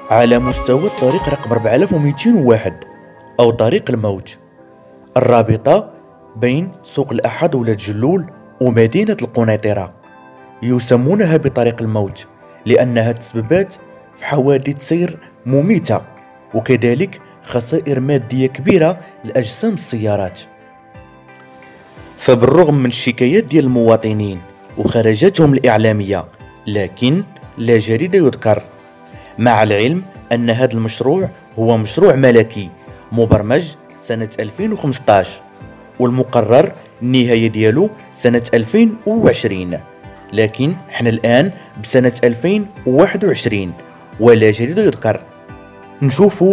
على مستوى الطريق رقم 4201 أو طريق الموج، الرابطة بين سوق الأحد ولاد جلول ومدينة القنيطرة. يسمونها بطريق الموج لأنها تسببت في حوادث سير مميتة وكذلك خسائر مادية كبيرة لأجسام السيارات. فبالرغم من الشكايات ديال المواطنين وخرجاتهم الإعلامية، لكن لا جديد يذكر، مع العلم أن هذا المشروع هو مشروع ملكي مبرمج سنة 2015 والمقرر النهاية ديالو سنة 2020، لكن احنا الآن بسنة 2021 ولا جديد يذكر. نشوفوا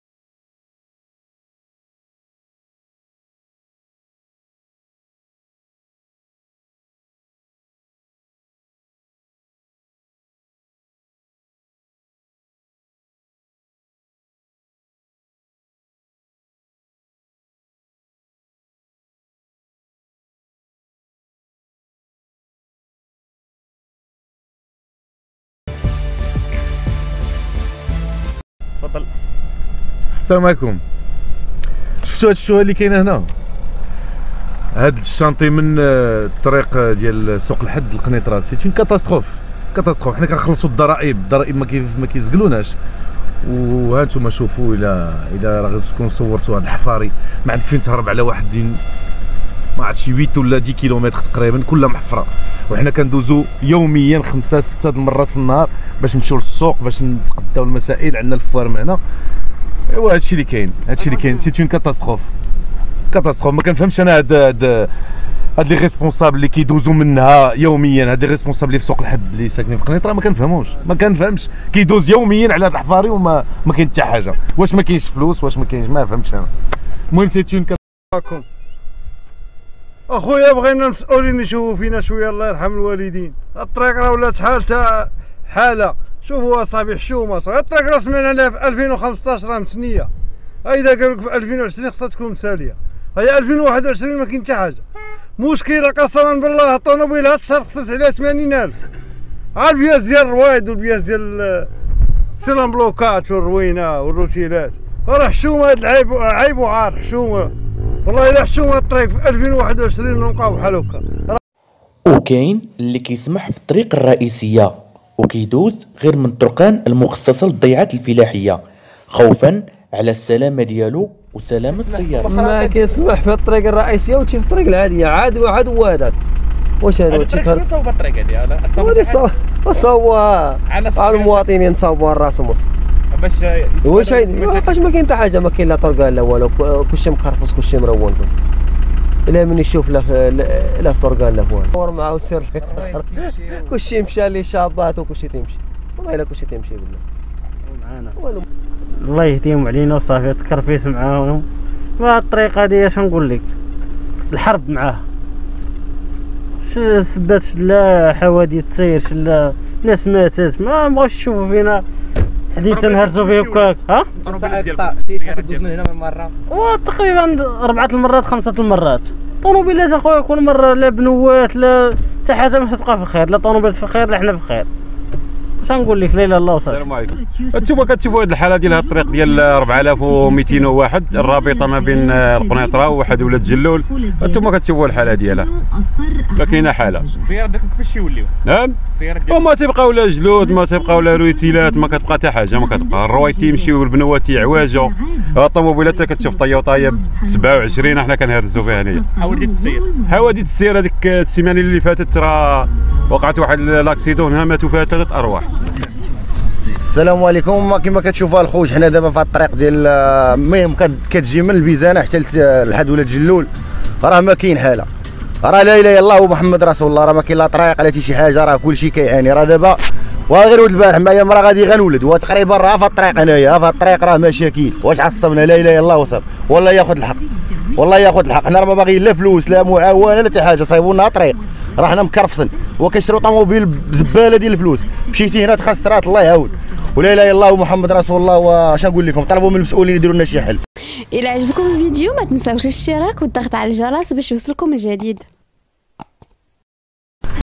تفضل. السلام عليكم. شفتوا هاد الشوهه اللي كاينه هنا؟ هاد الشانطي من الطريق ديال سوق الحد للقنيطره سي اون كاتاستروف. حنا كنخلصوا الضرائب ما كيزقلوناش. وها نتوما شوفوا الا راه تكون صورتوا هاد الحفاري ما عندك فين تهرب على واحد ما عرفتش 8 ولا 10 كيلومتر تقريبا كلها محفره، وحنا كندوزو يوميا 5 6 المرات في النهار باش نمشيو للسوق باش نتقداو المسائل. عندنا الفوارم هنا. ايوا هادشي اللي كاين سي اون كاتاستروف. ما كنفهمش انا هاد لي ريسبونسابل اللي كيدوزو منها يوميا، هاد لي ريسبونسابل اللي في سوق الحد اللي ساكنين في قنيطره ما كنفهمش كيدوز يوميا على هاد الحفاري وما كاين حتى حاجه. واش ما كاينش فلوس، واش ما كاينش، ما فهمتش انا. المهم سي اون كاتاستروف. اخويا بغينا المسؤولين يشوفوا فينا شويه، الله يرحم الوالدين. الطريق راه ولات حاله. شوفوا اصابع حشومه. الطريق راه سمعنا عليها في 2015 راه مسنيه. اذا قالوا لك في 2020 خصها تكون مساليه. هي 2021 ما كاين حتى حاجه. مشكله قسما بالله. الطوموبيل هاد الشهر خسرت عليها 80,000 على البياس ديال الروايد والبياس ديال السلام بلوكات والروينه والروتيلات. راه حشومه هاد العيب، عيب وعار حشومه. والله الا حشومه الطريق في 2021 نلقاو بحال هكا. وكاين اللي كيسمح في الطريق الرئيسيه وكيدوز غير من الطرقان المخصصه للضيعات الفلاحيه خوفا على السلامه ديالو وسلامه السيارات. ما كيسمح في الطريق الرئيسيه وتمشي في الطريق العاديه عاد هذاك. واش هذا شنو صوب الطريق هذه؟ صوبوها على المواطنين، صوبوها راسهم باش واش باش ما كاين حتى حاجه، ما كاين لا طرقه لا والو، كلشي مقرفص كلشي مرون. الا من يشوف لا في طرقه لا فوال دور معاه وسير كلشي مشى لي شابات وكلشي تيمشي. والله الا كلشي تيمشي بالله معانا. الله يهديهم علينا وصافي. تكرفيس معاهم. وهاد الطريقه هادي اش نقول لك، الحرب معاه سبات لا حوادث سير لا ناس ماتت. ما بغاوش يشوفوا فينا حديث تنهرسوا فيه هكاك. ها شحال كدوز من هنا من مره؟ تقريبا 4 المرات 5 المرات. طوموبيلات اخويا كل مره لا بنوات لا حتى حاجه ما تبقى في خير، لا طوموبيلات في خير لا حنا في خير. واش نقول لك؟ لا اله الا الله وصافي. السلام عليكم. انتم كتشوفوا هذه الحاله ديال هذا الطريق ديال 4201 الرابطه ما بين القنيطره وواحد ولاد جلول. انتم كتشوفوا الحاله ديالها، ما كاينه حاله. السيارات ديالكم كيفاش يوليو؟ نعم. وما تيبقاو لا جلود، ما تيبقاو لا رويتيلات، ما كتبقى حتى حاجه. ما كتبقى الروايد تيمشيو والبنوات تيعواجوا. الطوموبيلات كتشوف طيوطايه ب 27 حنا كنهرسوا فيها هنايا. حوادث السير هذيك السيمانه اللي فاتت راه وقعت واحد لاكسيدون هنا ماتوا فيها 3 ارواح. السلام عليكم. كما كتشوفوا الخوت حنا دابا في الطريق ديال المهم كتجي من البيزانه حتى لحد ولاد جلول، راه ما كاين حاله. راه لا اله الا الله ومحمد رسول الله. راه ما كاين لا طريق لا حتى شي حاجه. راه كلشي كيعاني. راه دابا وغير ولد البارح معايا مرا غادي غنولد وتقريبا راه في الطريق هنايا. في الطريق راه مشاكل. واش عصبنا؟ لا اله الا الله وصافي. والله ياخذ الحق، والله ياخذ الحق. حنا راه ما باغيين لا فلوس لا معاونه لا حتى حاجه. صايبوا لنا طريق. راه حنا مكرفصين وكنشريو طوموبيل بزباله ديال الفلوس. مشيتي هنا تخسرات الله يعاود. ولا اله الا الله ومحمد رسول الله. واش نقول لكم؟ طلبوا من المسؤولين يديروا لنا شي حل. الى عجبكم الفيديو ما تنساوش الاشتراك والضغط على الجرس باش يوصلكم الجديد.